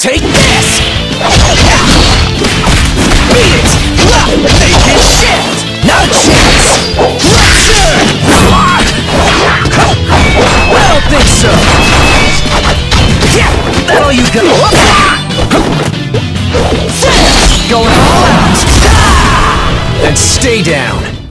Take this! Beat it! Make it shift! Not a chance! Rupture! I don't think so! Yeah, that all you got? Going all out! Then stay down!